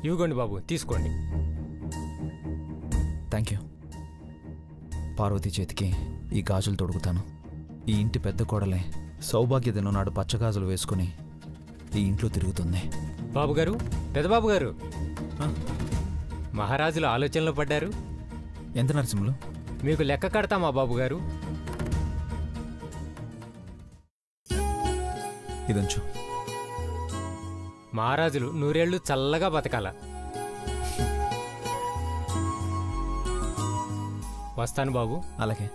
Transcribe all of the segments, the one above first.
ఇవ్వండి బాబు, తీసుకోండి. Thank you. Parvati చేతికి ఈ గాజులు తొడుగుతాను. ఈ ఇంటి పెద్ద కోడలే సౌభాగ్య దినం నాడు పచ్చగాజులు వేసుకుని ఈ ఇంట్లో తిరుగుతుంది. బాబుగారు, పెద్దబాబు గారు, మహారాజులు ఆలోచనలో పడ్డారు. ఎంత నరసింహులు? మీకు లెక్క కడతామా బాబుగారు? ఇదంచు. మహారాజులు నూరేళ్లు చల్లగా బతకాల. వస్తాను బాబు. అలాగే.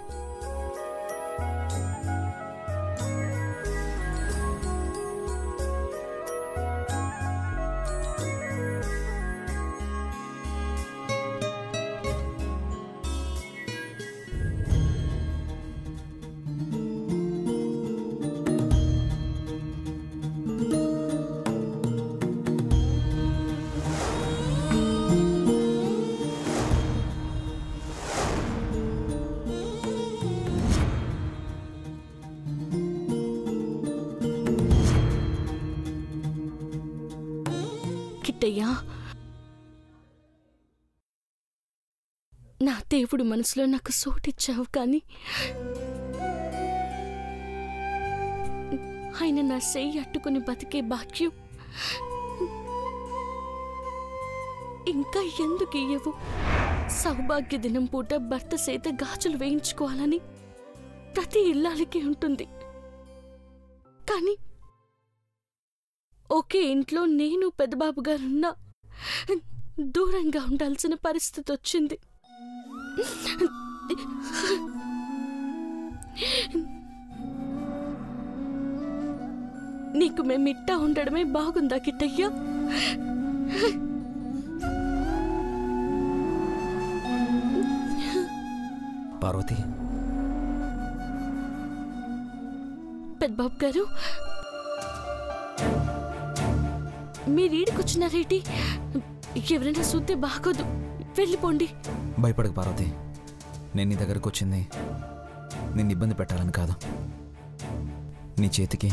కిట్టయ్యా, నా దేవుడు మనసులో నాకు సోటిచ్చావు, కానీ ఆయన నా చెయ్యి అట్టుకుని బతికే భాగ్యం ఇంకా ఎందుకు ఇయ్యవు? సౌభాగ్య దినం పూట భర్త చేత గాజులు వేయించుకోవాలని ప్రతి ఇల్లాలికి ఉంటుంది. కానీ ఒకే ఇంట్లో నేను పెద్దబాబు గారున్నా దూరంగా ఉండాల్సిన పరిస్థితి వచ్చింది. నీకు మేమిట్టా ఉండడమే బాగుందా కిట్టయ్యా? పార్వతి, పెద్దబాబు గారు, మీరీడికొచ్చినారేటి? ఎవరైనా చూస్తే బాగోదు, వెళ్ళిపోండి. భయపడకు పార్వతి. నేను నీ దగ్గరకు వచ్చింది నిన్ను ఇబ్బంది పెట్టాలని కాదు. నీ చేతికి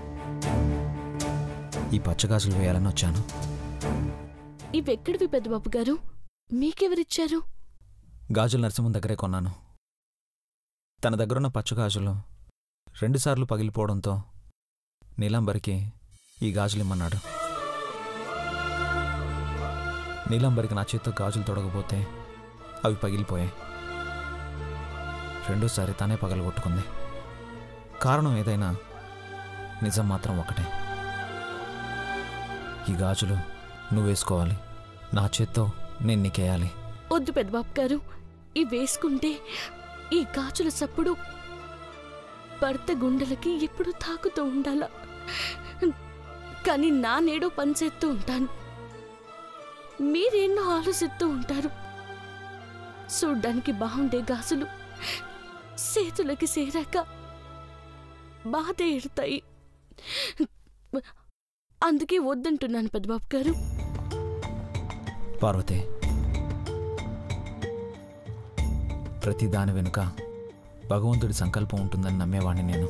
ఈ పచ్చగాజులు వేయాలని వచ్చాను. ఇవెక్కడివి పెద్దబాబు గారు? మీకెవరిచ్చారు? గాజులు నరసింహం దగ్గరే కొన్నాను. తన దగ్గరున్న పచ్చగాజులు 2 సార్లు పగిలిపోవడంతో నీలాంబరికి ఈ గాజులు ఇమ్మన్నాడు. నీలాంబరికి నా చేత్తో గాజులు తొడగబోతే అవి పగిలిపోయాయి. 2సారి తనే పగలగొట్టుకుంది. కారణం ఏదైనా నిజం మాత్రం ఒకటే. ఈ గాజులు నువ్వు వేసుకోవాలి. నా చేత్తో నేను నీకేయాలి. వద్దు పెద్దబాబు గారు, ఇవి వేసుకుంటే ఈ గాజుల సప్పుడు భర్త గుండెలకి ఎప్పుడు తాకుతూ ఉండాలా. కానీ నా నేడో పనిచేస్తూ ఉంటాను, మీరెన్నో ఆలోచిస్తూ ఉంటారు. చూడ్డానికి బాగుండే గాజులు చేతులకి చేరాక బాధ ఎడతాయి. అందుకే వద్దంటున్నాను పెద్దబాబు గారు. పార్వతి, ప్రతి దాని వెనుక భగవంతుడి సంకల్పం ఉంటుందని నమ్మేవాణ్ణి నేను.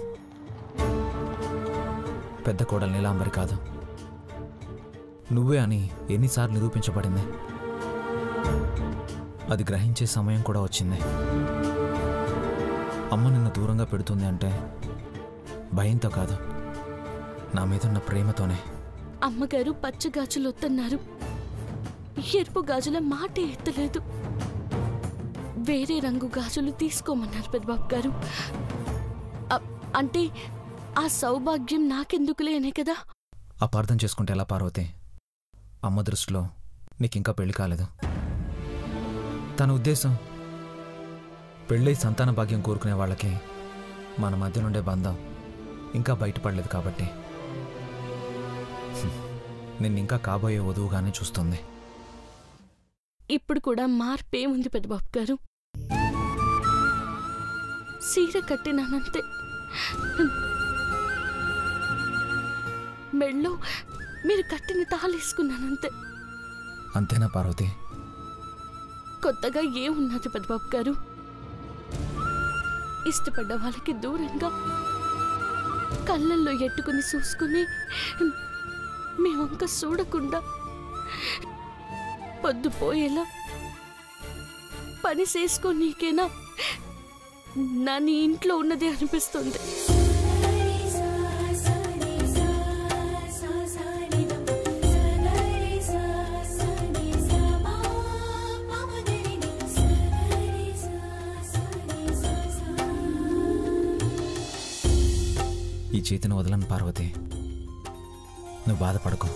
పెద్ద కోడలు నీలాంబరి కాదు, నువ్వే అని ఎన్నిసార్లు నిరూపించబడింది. అది గ్రహించే సమయం కూడా వచ్చింది. అమ్మ నిన్ను దూరంగా పెడుతుంది అంటే భయంతో కాదు, నా మీదున్న ప్రేమతోనే. అమ్మగారు పచ్చ గాజులు వద్దన్నారు, ఎరుపు గాజుల మాటే ఎత్తలేదు. వేరే రంగు గాజులు తీసుకోమన్నారు పెద్దబాబు గారు. అంటే ఆ సౌభాగ్యం నాకెందుకులే అనే కదా. అపార్థం చేసుకుంటే ఎలా పార్వతి? అమ్మ దృష్టిలో నీకింకా పెళ్లి కాలేదు. తన ఉద్దేశం పెళ్ళై సంతాన భాగ్యం కోరుకునే వాళ్ళకి మన మధ్య నుండే బంధం ఇంకా బయటపడలేదు కాబట్టి నిన్నింకా కాబోయే వధువుగానే చూస్తుంది. ఇప్పుడు కూడా మార్పేముంది పెద్దబాబు గారు? సీర కట్టినానంతే, మెళ్ళో మీరు కట్టిన తాళేసుకున్నానంతే. అంతేనా పార్వతి? కొత్తగా ఏమున్నది పెద్దబాబు గారు? ఇష్టపడ్డ వాళ్ళకి దూరంగా కళ్ళల్లో ఎట్టుకుని చూసుకుని మీ వంక చూడకుండా పొద్దుపోయేలా పని చేసుకోనీకేనా నా నీ ఇంట్లో ఉన్నది అనిపిస్తుంది. ఈ చేతిని వదలను పార్వతి, నువ్వు బాధపడకు.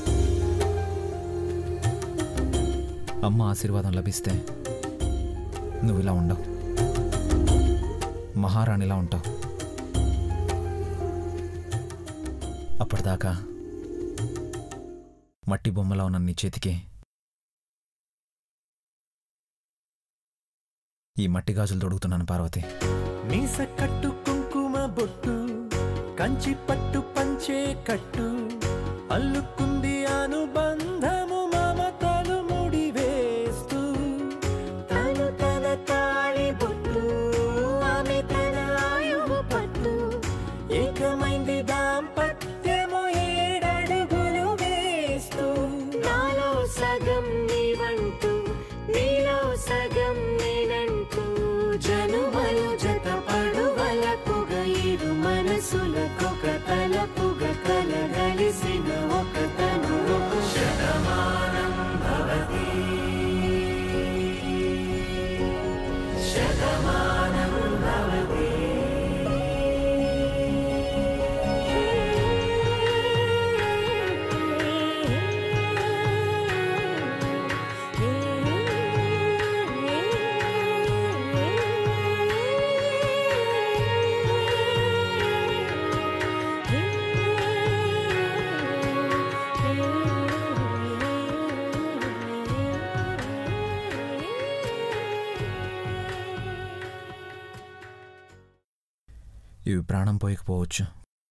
అమ్మ ఆశీర్వాదం లభిస్తే నువ్వు ఇలా ఉండవు, మహారాణిలా ఉంటావు. అప్పటిదాకా మట్టి బొమ్మలా ఉన్న నీ చేతికి ఈ మట్టి గాజులు తొడుగుతున్నాను పార్వతి. మీస కట్టు కుంకుమ బొట్టు, కంచి పట్టు పంచే కట్టు, అల్లుకుంది అనుబంధము మమతలు ముడివేస్తూ. తను తన తాళి బొట్టు, ఆమె తన ఆయువు పట్టు, ఏకమైంది దాంపత్యము 7 అడుగులు వేస్తూ. నాలో సగం నీవంటూ, నీలో సగం నేనంటూ, జనుమలు జత పడువలకుగా ఇరు మనసులకొక తలపుగా కలగలిసిన ఒక తనువు. శతమానం భవతి, శతమానం భవతి. ఇవి ప్రాణం పోయకపోవచ్చు,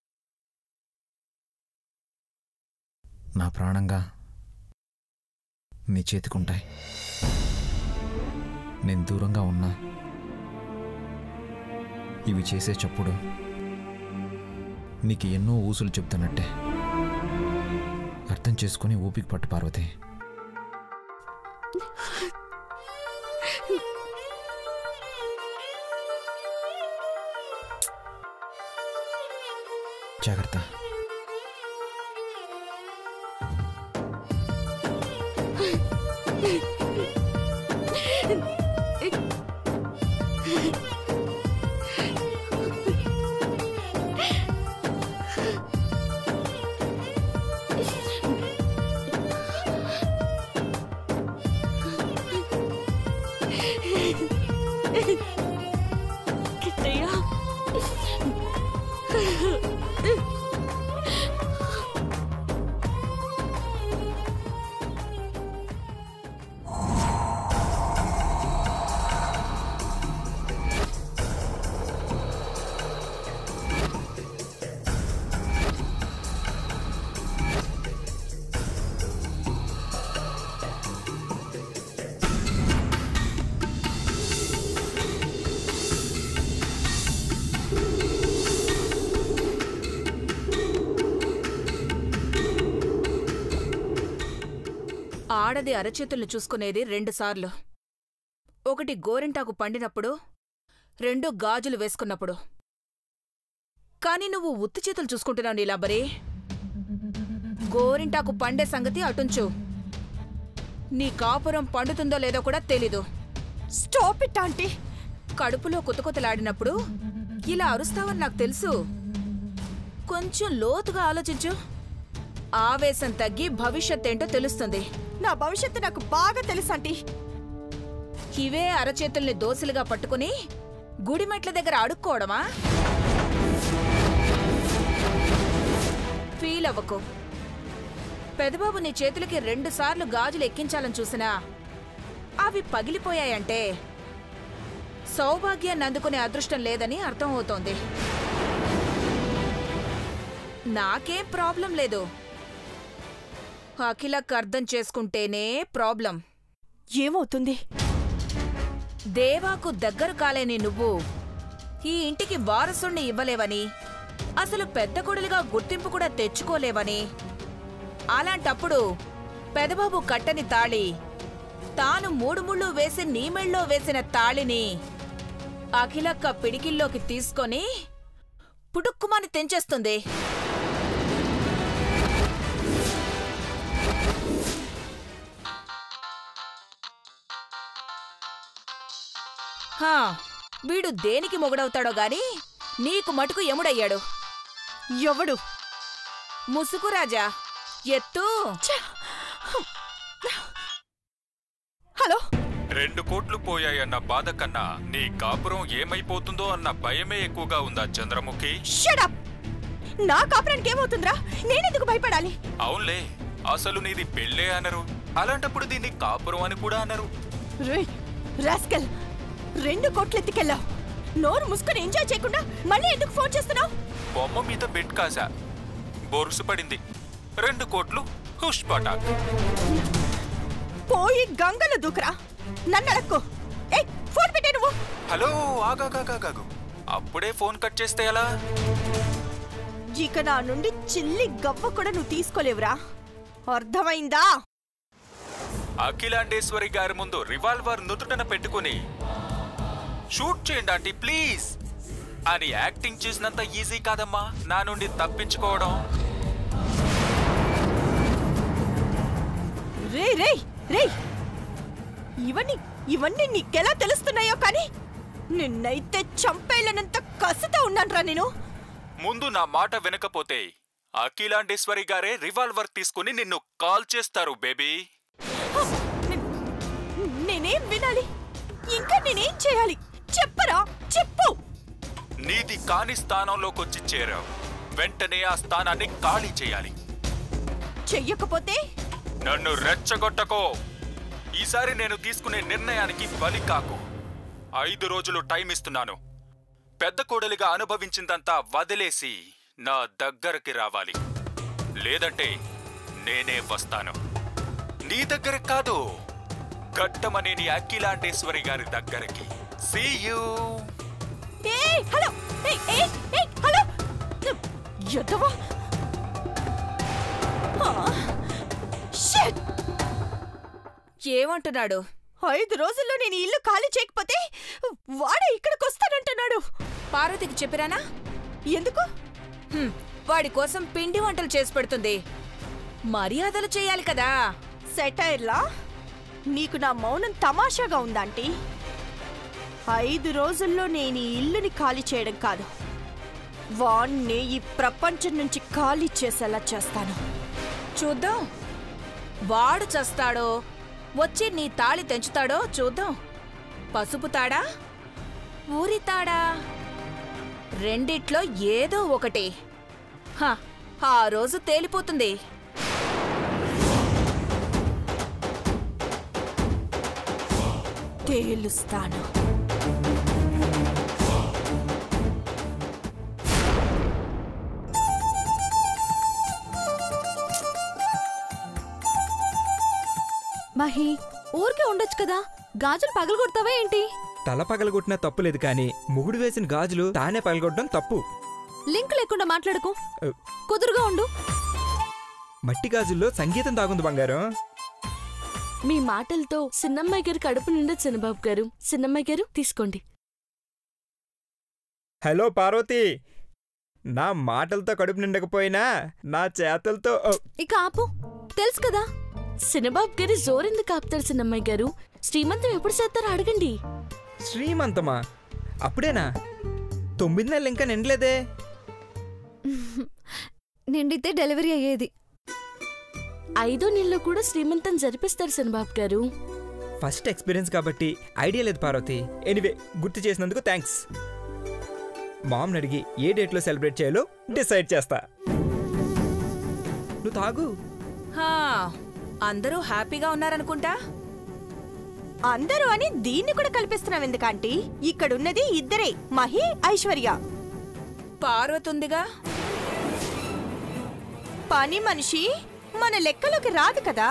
నా ప్రాణంగా నీ చేతికుంటాయి. నేను దూరంగా ఉన్నా ఇవి చేసే చప్పుడు నీకు ఎన్నో ఊసులు చెప్తున్నట్టే. అర్థం చేసుకుని ఓపిక పట్టు పార్వతి. జాగ్రత్త. ఆడది అరచేతుల్ని చూసుకునేది 2 సార్లు. ఒకటి గోరింటాకు పండినప్పుడు, 2 గాజులు వేసుకున్నప్పుడు. కాని నువ్వు ఉత్తి చేతులు చూసుకుంటున్నావు నీలాంబరి. గోరింటాకు పండే సంగతి అటుంచు, నీ కాపురం పండుతుందో లేదో కూడా తెలీదు. Stop it aunty. కడుపులో కుతకుతలాడినప్పుడు ఇలా అరుస్తావని నాకు తెలుసు. కొంచెం లోతుగా ఆలోచించు. ఆవేశం తగ్గి భవిష్యత్తేంటో తెలుస్తుంది. నా భవిష్యత్తు నాకు బాగా తెలుసు ఆంటీ. ఇవే అరచేతుల్ని దోసులుగా పట్టుకుని గుడిమెట్ల దగ్గర అడుక్కోవడమా? ఫీల్ అవ్వకు. పెదబాబు నీ చేతులకి 2 సార్లు గాజులు ఎక్కించాలని చూసినా అవి పగిలిపోయాయంటే సౌభాగ్యాన్ని అందుకునే అదృష్టం లేదని అర్థం అవుతోంది. నాకేం ప్రాబ్లం లేదు, అఖిలకు అర్థం చేసుకుంటేనే ప్రాబ్లం. ఏమవుతుంది? దేవాకు దగ్గర కాలేని నువ్వు ఈ ఇంటికి వారసుణ్ణి ఇవ్వలేవని, అసలు పెద్ద కొడులుగా గుర్తింపు కూడా తెచ్చుకోలేవని, అలాంటప్పుడు పెదబాబు కట్టని తాళి తాను 3 ముళ్ళు వేసి నీ మెళ్ళో వేసిన తాళిని అఖిలక్క పిడికిల్లోకి తీసుకొని పుడుక్కుమని తెంచేస్తుంది. వీడు దేనికి మొగుడవుతాడో గాని నీకు మటుకు ఎముడయ్యాడు. ఎవడు? ముసుకురాజా, ఎత్తు. హలో, 2 కోట్లు పోయాయన్న బాధ కన్నా నీ కాపురం ఏమైపోతుందో అన్న భయమే ఎక్కువగా ఉందా చంద్రముఖి? Shut up. నా కాపురానికి ఏమవుతుందిరా? నేనెందుకు భయపడాలి? అవునులే, అసలు నీది పెళ్ళే అనరు, అలాంటప్పుడు దీన్ని కాపురం అని కూడా అనరు. రాస్కల్, 2 కోట్లు ఎత్తుకెళ్ళావు. నోరు ముసుకొని ఎంజాయ్ చేయకుండా మళ్ళీ ఎందుకు ఫోన్ చేస్తున్నావు? బొమ్మ మీద బెట్ కాసా, బొరుసు పడింది. 2 కోట్లు హుష్ పటాక్. పోయి గంగలో దూకరా, నన్ను అడక్కు. ఏయ్, ఫోన్ పెట్టే నువ్వు. హలో, ఆగాగాగాగాగు. అప్పుడే ఫోన్ కట్ చేస్తే ఎలా? ఇక నా నుండి చిల్లి గవ్వ కూడా నువ్వు తీసుకోలేవురా, అర్థమైందా? అఖిలాండేశ్వరి గారి ముందు రివాల్వర్ నుదుటన పెట్టుకుని షూట్ చేయండి ఆంటీ ప్లీజ్ అని యాక్టింగ్ చేసినంత ఈజీ కాదమ్మా నా నుండి తప్పించుకోవడం. రే రే రే, ఇవన్నీ నీకెలా తెలుస్తున్నాయో కానీ నిన్నైతే చంపేళ్ళనంత కసితో ఉన్నాన్రా నేను. ముందు నా మాట వినకపోతే అఖిలాండేశ్వరి గారే రివాల్వర్ తీసుకుని నిన్ను కాల్ చేస్తారు బేబీ. నేనేం వినాలి? ఇంకా నేనేం చేయాలి? చెప్పరా, చెప్పు. నీది కాని స్థానంలోకొచ్చి చేరావు, వెంటనే ఆ స్థానాన్ని ఖాళీ చేయాలి. చెయ్యకపోతే? నన్ను రెచ్చగొట్టకో. ఈసారి నేను తీసుకునే నిర్ణయానికి బలి కాకు. 5 రోజులు టైం ఇస్తున్నాను. పెద్ద కోడలిగా అనుభవించిందంతా వదిలేసి నా దగ్గరికి రావాలి, లేదంటే నేనే వస్తాను. నీ దగ్గరికి కాదు, ఘట్టమనేని అఖిలాండేశ్వరి గారి దగ్గరికి. See you. హలో, హలో, యదవా. ఏమంటున్నాడు? 5 రోజుల్లో నేను ఇల్లు ఖాళీ చేయకపోతే వాడే ఇక్కడికి వస్తానంటున్నాడు. పార్వతికి చెప్పిరానా? ఎందుకు? వాడి కోసం పిండి వంటలు చేసి పెడుతుంది. మర్యాదలు చేయాలి కదా. సెటైర్లా? నీకు నా మౌనం తమాషాగా ఉందాంటీ? 5 రోజుల్లో నేను ఈ ఇల్లుని ఖాళీ చేయడం కాదు, వాణ్ణి ఈ ప్రపంచం నుంచి ఖాళీ చేసేలా చేస్తాను. చూద్దాం, వాడు చస్తాడో వచ్చి నీ తాళి తెంచుతాడో చూద్దాం. పసుపు తాడా, ఊరి తాడా, రెండిట్లో ఏదో ఒకటి. ఆ రోజు తేలిపోతుంది. తేలుస్తాను. మహి, ఊరికే ఉండొచ్చు కదా, గాజులు పగలగొడతావా ఏంటి? తల పగలగొట్టినా తప్పులేదు కానీ ముగుడు వేసిన గాజులు తానే పగలగొట్టడం తప్పు. లింక్ లేకుండా మాట్లాడుకో, కుదురుగా ఉండు. మట్టి గాజుల్లో సంగీతం దాగుంది బంగారం. మీ మాటలతో చిన్నమ్మాయి గారు కడుపు నిండా చిన్నబాబు గారు. చిన్నమ్మాయి గారు తీసుకోండి. హలో పార్వతి, నా మాటలతో కడుపు నిండకపోయినా నా చేతలతో. ఇక ఆపు, తెలుసు కదా. చిన్నబాబు గారి జోరెందుకు ఆపుతారు చిన్నమ్మాయి గారు? శ్రీమంతం ఎప్పుడు చేస్తారో అడగండి. శ్రీమంతమా? అప్పుడేనా? 9 నెలలు ఇంకా నిండలేదే. నిండితే డెలివరీ అయ్యేది. 5వ నెలలో కూడా శ్రీమంతం జరిపిస్తారు చిన్నబాబు గారు. ఫస్ట్ ఎక్స్పీరియన్స్ కాబట్టి ఐడియా లేదు పార్వతి. ఎనీవే, గుర్తు చేసినందుకు థ్యాంక్స్. మామ్ని అడిగి ఏ డేట్లో సెలబ్రేట్ చేయాలో డిసైడ్ చేస్తా. నువ్వు తాగు. అందరూ హ్యాపీగా ఉన్నారనుకుంటా. అందరూ అని దీన్ని కూడా కల్పిస్తున్నావు ఎందుకంటే ఇక్కడున్నది ఇద్దరే, మహి, ఐశ్వర్య. పార్వతుందిగా. పని మనిషి మన లెక్కలోకి రాదు కదా.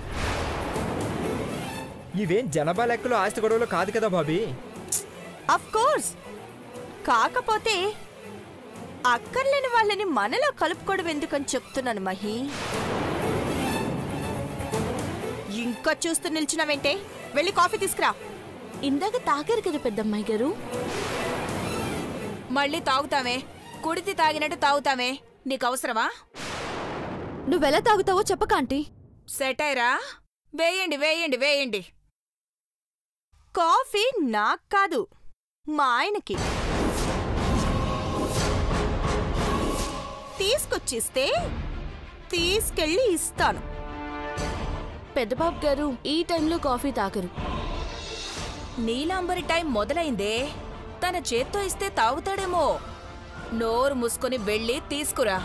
ఇవేం జనాభా లెక్కలో ఆస్తి గొడవలు కాదు కదా బాబీ. Of course. కాకపోతే అక్కర్లేని వాళ్ళని మనలో కలుపుకోవడం ఎందుకని చెప్తున్నాను మహి. ఇంకా చూస్తూ నిల్చున్నావేంటే? వెళ్ళి కాఫీ తీసుకురా. ఇందాక తాగారు కదా పెద్దమ్మాయి గారు. మళ్ళీ తాగుతామే, కుడితి తాగినట్టు తాగుతామే. నీకవసరమా? నువ్వెలా తాగుతావో చెప్పక ఆంటీ. సెటైరా? వేయండి వేయండి వేయండి. కాఫీ నాకు కాదు, మా ఆయనకి. తీసుకొచ్చిస్తే తీసుకెళ్ళి ఇస్తాను. పెద్దబాబు గారు ఈ టైంలో కాఫీ తాగరు. నీలాంబరి టైం మొదలైందే. తన చేత్తో ఇస్తే తాగుతాడేమో. నోరు మూసుకొని వెళ్ళి తీసుకురా.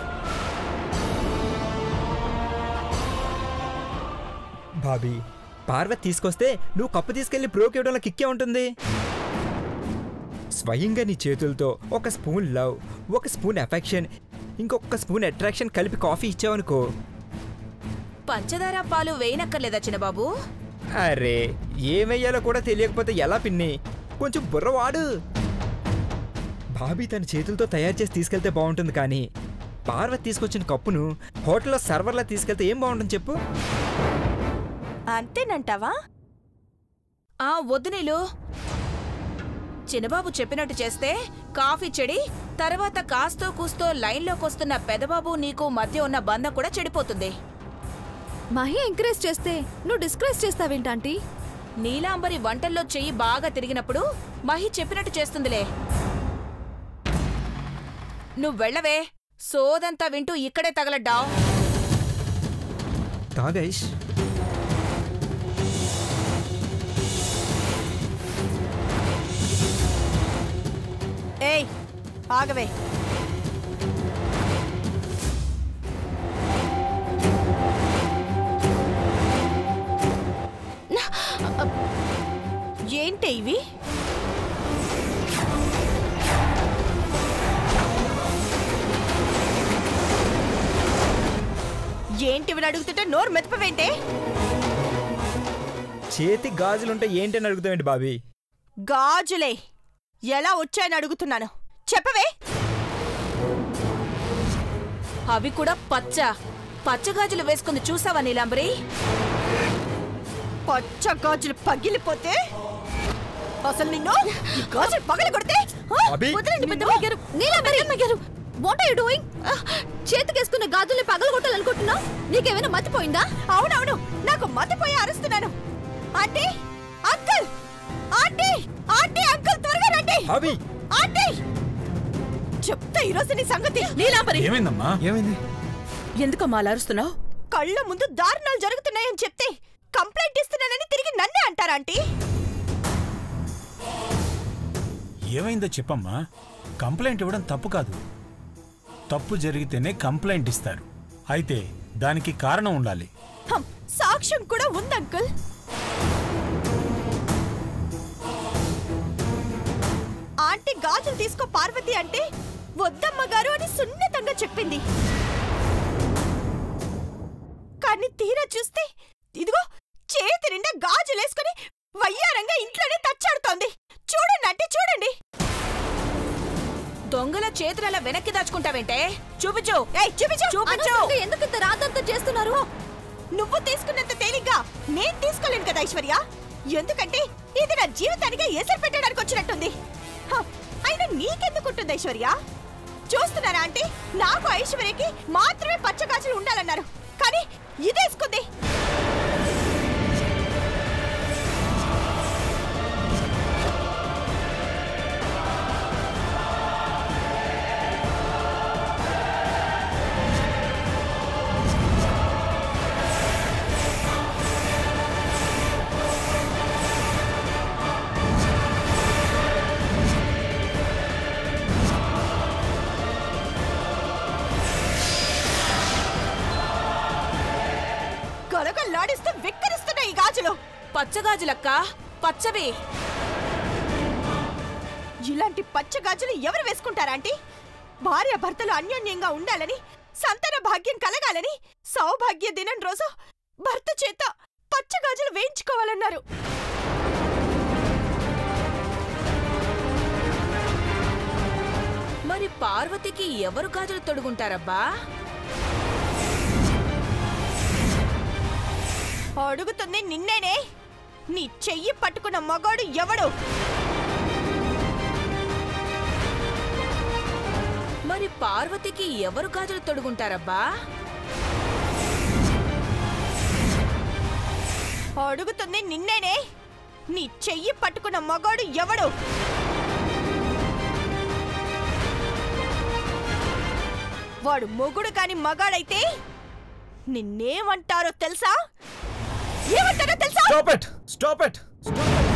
బాబీ, పార్వతి తీసుకొస్తే నువ్వు కప్పు తీసుకెళ్లి బ్రోకి ఇవ్వడంలో కిక్కే ఉంటుంది. స్వయంగా నీ చేతులతో ఒక స్పూన్ లవ్, ఒక స్పూన్ అఫెక్షన్, ఇంకొక స్పూన్ అట్రాక్షన్ కలిపి కాఫీ ఇచ్చావనుకో. పంచదార పాలు వేయనక్కర్లేదా చిన్నబాబు? అరే, ఏమయ్యాలో కూడా తెలియకపోతే ఎలా పిన్ని? కొంచెం బుర్రవాడు. బాబీ తన చేతులతో తయారు చేసి తీసుకెళ్తే బాగుంటుంది, కానీ పార్వతి తీసుకొచ్చిన కప్పును హోటల్లో సర్వర్లా తీసుకెళ్తే ఏం బాగుంటుంది చెప్పు? అంతేనంటావా? వద్దు నీలు. చిన్నబాబు చెప్పినట్టు చేస్తే కాఫీ చెడి, తర్వాత కాస్తో కూస్తో లైన్లోకొస్తున్న పెదబాబు నీకు మధ్య ఉన్న బంధం కూడా చెడిపోతుంది. మహి ఎంకరేజ్ చేస్తే నువ్వు డిస్కరేజ్ చేస్తావేంటాంటీ? నీలాంబరి వంటల్లో చెయ్యి బాగా తిరిగినప్పుడు మహి చెప్పినట్టు చేస్తుందిలే. నువ్వెళ్ళవే, సోదంతా వింటూ ఇక్కడే తగలడ్డావు. తాగైష్. ఏయ్, ఆగవే. ఏంటి ఇవి? ఏంటివి అడుగుతుంటే నోరు మెత్తపవేంటే? చేతి గాజులుంటే ఏంటని అడుగుతావేంటి బాబీ? గాజులే. ఎలా వచ్చాయని అడుగుతున్నాను, చెప్పవే. అవి కూడా పచ్చగాజులు వేసుకుంది చూసావా నీలాంబరి? పచ్చ గాజులు పగిలిపోతే అసలు నిన్ను ఈ గాజులు పగలి కొడితే అభి! వదలండి పెద్దమ్మాయి గారు. Neelambari garu, what are you doing? చేతికేసుకున్న గాజుల్ని పగలగొట్టాలనుకుంటున్నావు? నీకేమైనా మతిపోయిందా? అవునవును, నాకు మతిపోయి అరుస్తున్నాను. Aunty, uncle, aunty, aunty, uncle, త్వరగా రండి. అభి! ఆంటీ, చెప్తా ఈరోజు నీ సంగతి. నీలాంబరి, ఏమైందమ్మా? ఏమైంది? ఎందుకమ్మా అలా అరుస్తున్నావు? కళ్ళ ముందు దారుణాలు జరుగుతున్నాయని చెప్తే కంప్లైంట్ ఇస్తున్నానని తిరిగి నన్నే అంటారా ఆంటీ? ఏమైందో చెప్పమ్మా. కంప్లైంట్ ఇవ్వడం తప్పు కాదు. తప్పు జరిగితేనే కంప్లైంట్ ఇస్తారు. అయితే దానికి కారణం ఉండాలి. సాక్ష్యం కూడా ఉంది అంకుల్. ఆంటీ గాజులు తీసుకో పార్వతి అంటే వద్దమ్మ గారు అని సున్నితంగా చెప్పింది. కానీ తీరా చూస్తే ఇదిగో చేతి నిండా గాజులేసుకుని వయ్యారంగా ఇంట్లోనే తచ్చాడుతోంది. చూడండి అంటే చూడండి. దొంగల చేతులలా వెనక్కి దాచుకుంటావేంటే? చూపించు. చూపించు. అనవసరంగా ఎందుకు ఇంత రాదంతా చేస్తున్నారు? నువ్వు తీసుకున్నంత తేలిగ్గా నేను తీసుకోలేను కదా ఐశ్వర్య. ఎందుకంటే ఇది నా జీవితానికి ఎసరు పెట్టడానికి వచ్చినట్టుంది. అయినా నీకెందుకుంటుంది ఐశ్వర్య? చూస్తున్నారా ఆంటీ, నాకు ఐశ్వర్యకి మాత్రమే పచ్చగాజులు ఉండాలన్నారు, కానీ ఇదేసుకుంది. గలగల్లాడిస్తూ విక్కరిస్తున్న ఈ గాజులు పచ్చగాజులక్క, పచ్చవి. ఇలాంటి పచ్చగాజులు ఎవరు వేసుకుంటారా ఆంటీ? భార్య భర్తలు అన్యోన్యంగా ఉండాలని, సంతాన భాగ్యం కలగాలని, సౌభాగ్య దినం రోజు భర్త చేత పచ్చగాజులు వేయించుకోవాలన్నారు. మరి పార్వతికి ఎవరు గాజులు తొడుగుంటారబ్బా? అడుగుతుంది నిన్నేనే. నీ చెయ్యి పట్టుకున్న మగాడు ఎవడు? మరి పార్వతికి ఎవరు గాజులు తొడుగుంటారబ్బా? అడుగుతుంది నిన్నేనే. నీ చెయ్యి పట్టుకున్న మగాడు ఎవడు? వాడు మొగుడు కాని మగాడైతే నిన్నేమంటారో తెలుసా? ఏమంటారో తెలుసా? Stop it.